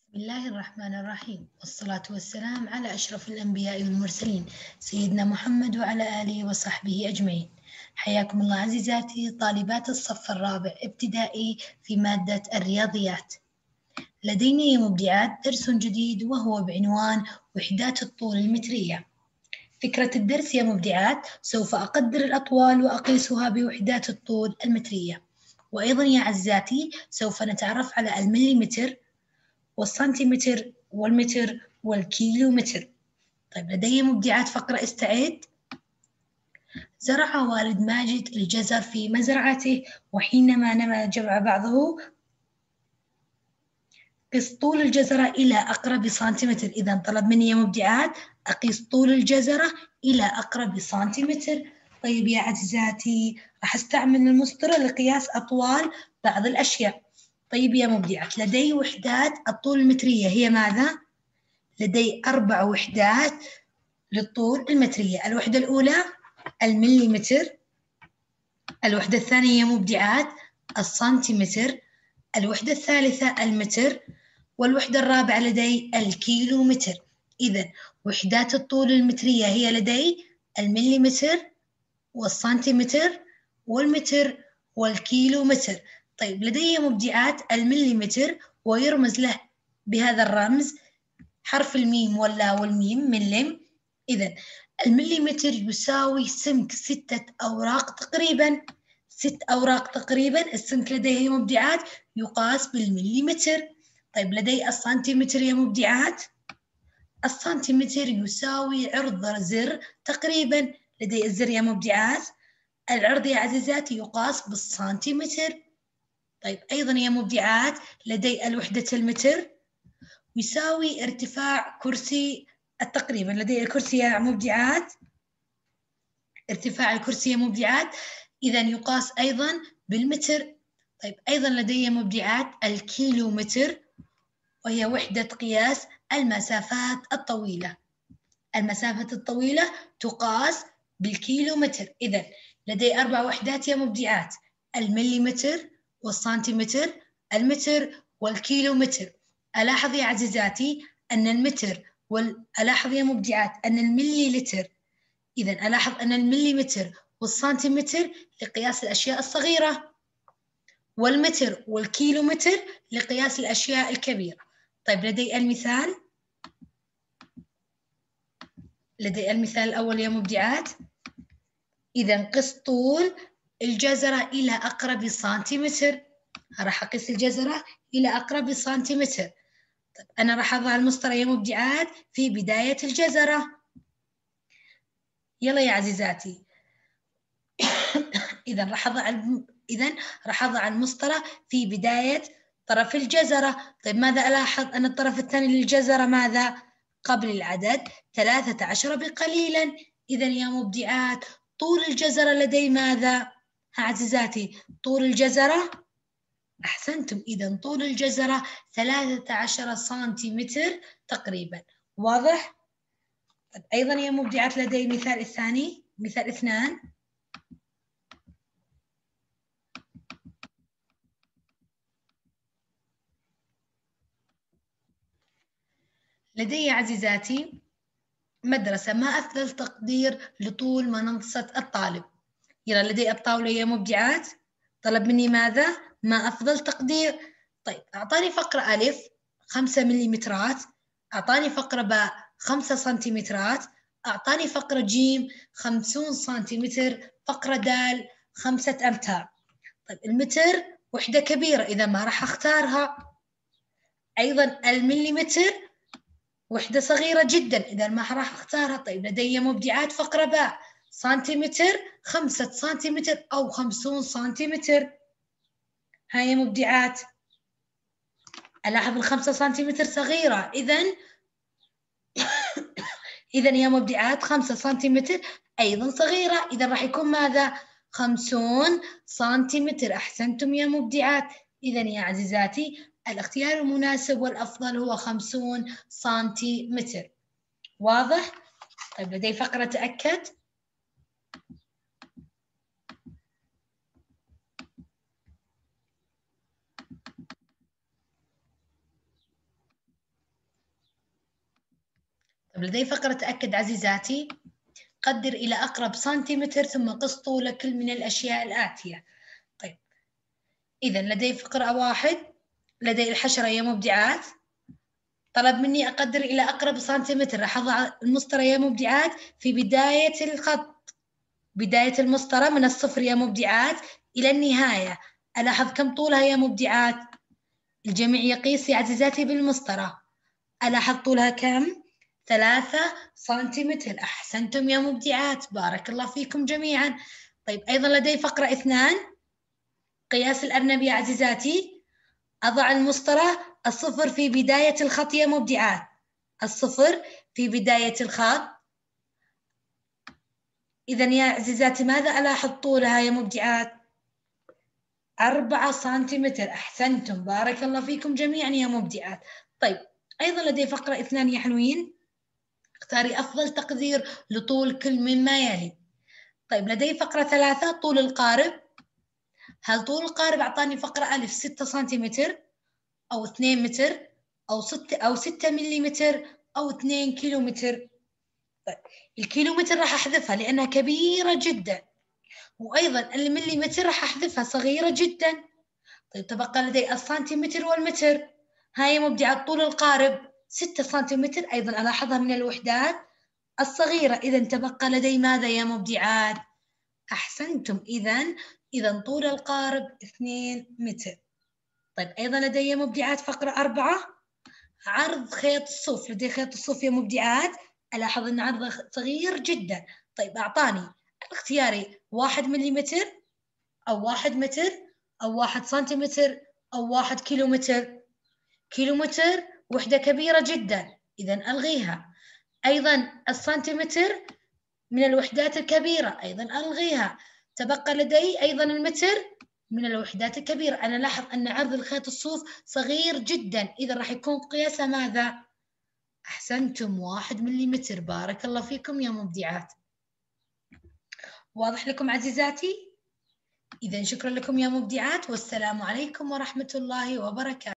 بسم الله الرحمن الرحيم، والصلاة والسلام على أشرف الأنبياء والمرسلين سيدنا محمد وعلى آله وصحبه أجمعين. حياكم الله عزيزاتي طالبات الصف الرابع ابتدائي في مادة الرياضيات. لدينا يا مبدعات درس جديد وهو بعنوان وحدات الطول المترية. فكرة الدرس يا مبدعات سوف أقدر الأطوال وأقيسها بوحدات الطول المترية. وأيضا يا عزيزاتي سوف نتعرف على المليمتر والسنتيمتر والمتر والكيلومتر. طيب لدي مبدعات فقرة استعد. زرع والد ماجد الجزر في مزرعته، وحينما نمى جمع بعضه قس طول الجزرة إلى أقرب سنتيمتر. إذا طلب مني يا مبدعات أقيس طول الجزرة إلى أقرب سنتيمتر. طيب يا عزيزاتي راح استعمل المسطرة لقياس أطوال بعض الأشياء. طيب يا مبدعات لدي وحدات الطول المترية هي ماذا؟ لدي 4 وحدات للطول المترية. الوحدة الأولى المليمتر، الوحدة الثانية مبدعات السنتيمتر، الوحدة الثالثة المتر، والوحدة الرابعة لدي الكيلومتر. إذا وحدات الطول المترية هي لدي المليمتر والسنتيمتر والمتر والكيلومتر. طيب لدي مبدعات المليمتر ويرمز له بهذا الرمز حرف الميم واللا والميم ملم. إذا المليمتر يساوي سمك 6 أوراق تقريبا. 6 أوراق تقريبا. السمك لديه يا مبدعات يقاس بالمليمتر. طيب لدي السنتيمتر يا مبدعات. السنتيمتر يساوي عرض زر تقريبا. لدي الزر يا مبدعات. العرض يا عزيزاتي يقاس بالسنتيمتر. طيب أيضا يا مبدعات لدي الوحدة المتر يساوي ارتفاع كرسي تقريبا. لدي الكرسي يا مبدعات، ارتفاع الكرسي يا مبدعات إذا يقاس أيضا بالمتر. طيب أيضا لدي مبدعات الكيلومتر وهي وحدة قياس المسافات الطويلة. المسافة الطويلة تقاس بالكيلومتر. إذا لدي 4 وحدات يا مبدعات المليمتر والسنتيمتر المتر والكيلومتر. ألاحظ يا عزيزاتي أن المتر ألاحظ يا مبدعات أن المليلتر. إذا ألاحظ أن المليمتر والسنتيمتر لقياس الأشياء الصغيرة، والمتر والكيلومتر لقياس الأشياء الكبيرة. طيب لدي المثال الأول يا مبدعات. إذا قس طول الجزرة إلى أقرب سنتيمتر. راح أقيس الجزرة إلى أقرب سنتيمتر. طيب أنا راح أضع المسطرة يا مبدعات في بداية الجزرة. يلا يا عزيزاتي. إذا راح أضع المسطرة في بداية طرف الجزرة. طيب ماذا ألاحظ؟ أن الطرف الثاني للجزرة ماذا؟ قبل العدد 13 بقليلا. إذا يا مبدعات طول الجزرة لدي ماذا؟ عزيزاتي طول الجزرة أحسنتم. إذا طول الجزرة 13 سنتيمتر تقريبا. واضح؟ طيب أيضا يا مبدعات لدي مثال الثاني، مثال 2. لدي عزيزاتي مدرسة. ما أفضل تقدير لطول منصة الطالب؟ يلا لدي الطاولة يا مبدعات طلب مني ماذا؟ ما أفضل تقدير. طيب أعطاني فقرة ألف 5 مليمترات، أعطاني فقرة باء 5 سنتيمترات، أعطاني فقرة جيم 50 سنتيمتر، فقرة دال 5 أمتار. طيب المتر وحدة كبيرة إذا ما راح أختارها. أيضا المليمتر وحدة صغيرة جدا إذا ما راح أختارها. طيب لدي مبدعات فقرة باء سنتيمتر 5 سنتيمتر أو 50 سنتيمتر. هاي مبدعات ألاحظ 5 سنتيمتر صغيرة. إذا يا مبدعات 5 سنتيمتر أيضا صغيرة. إذا راح يكون ماذا؟ 50 سنتيمتر. أحسنتم يا مبدعات. إذا يا عزيزاتي الاختيار المناسب والأفضل هو 50 سنتيمتر. واضح؟ طيب لدي فقرة تأكد. لدي فقرة تأكد عزيزاتي. قدر إلى أقرب سنتيمتر ثم قس طول كل من الأشياء الآتية. طيب إذا لدي فقرة 1، لدي الحشرة يا مبدعات، طلب مني أقدر إلى أقرب سنتيمتر، راح أضع المسطرة يا مبدعات في بداية الخط، بداية المسطرة من الصفر يا مبدعات إلى النهاية. ألاحظ كم طولها يا مبدعات؟ الجميع يقيس يا عزيزاتي بالمسطرة. ألاحظ طولها كم؟ 3 سنتيمتر. أحسنتم يا مبدعات، بارك الله فيكم جميعا. طيب أيضا لدي فقرة 2، قياس الأرنب يا عزيزاتي. أضع المسطرة الصفر في بداية الخط يا مبدعات، الصفر في بداية الخط. إذا يا عزيزاتي ماذا ألاحظ طولها يا مبدعات؟ 4 سنتيمتر. أحسنتم، بارك الله فيكم جميعا يا مبدعات. طيب أيضا لدي فقرة 2 يا حلوين. اختاري أفضل تقدير لطول كل مما يلي. طيب لدي فقرة 3، طول القارب. هل طول القارب أعطاني فقرة ألف 6 سنتيمتر أو 2 متر أو 6 مليمتر أو 2 كيلومتر؟ طيب الكيلومتر راح أحذفها لأنها كبيرة جدا، وأيضا المليمتر راح أحذفها صغيرة جدا. طيب تبقى لدي السنتيمتر والمتر. هاي مبدعات طول القارب 6 سنتيمتر، أيضا ألاحظها من الوحدات الصغيرة. إذا تبقى لدي ماذا يا مبدعات؟ أحسنتم، إذا طول القارب 2 متر. طيب أيضا لدي مبدعات فقرة 4، عرض خيط الصوف. لدي خيط الصوف يا مبدعات، ألاحظ أن عرضه صغير جدا. طيب أعطاني اختياري 1 مليمتر أو 1 متر أو 1 سنتيمتر أو 1 كيلومتر. كيلومتر وحدة كبيرة جدا، إذا ألغيها. أيضا السنتيمتر من الوحدات الكبيرة، أيضا ألغيها. تبقى لدي أيضا المتر من الوحدات الكبيرة. أنا لاحظ أن عرض الخيط الصوف صغير جدا، إذا راح يكون قياسه ماذا؟ أحسنتم، 1 مليمتر. بارك الله فيكم يا مبدعات. واضح لكم عزيزاتي؟ إذا شكرا لكم يا مبدعات، والسلام عليكم ورحمة الله وبركاته.